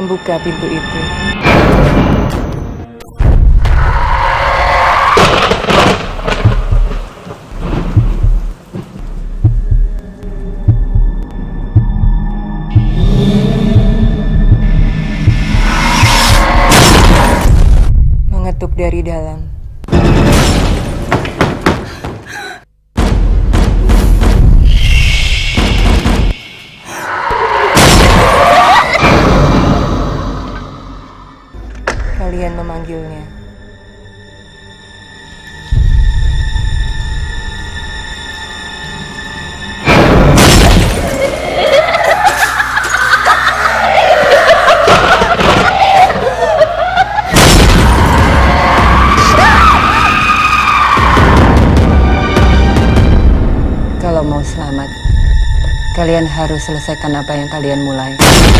membuka pintu itu. Mengetuk dari dalam. Kalian memanggilnya. Kalau mau selamat, kalian harus selesaikan apa yang kalian mulai.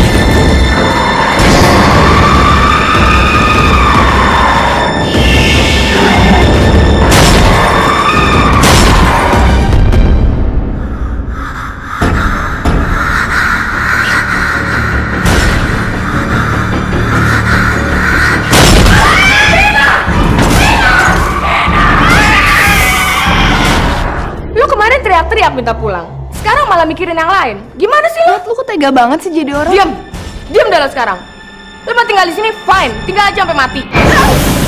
Teriak-teriak minta pulang. Sekarang malah mikirin yang lain. Gimana sih lu? Lu kok tega banget sih jadi orang? Diam. Diam dah sekarang. Lu mau tinggal di sini fine. Tinggal aja sampai mati.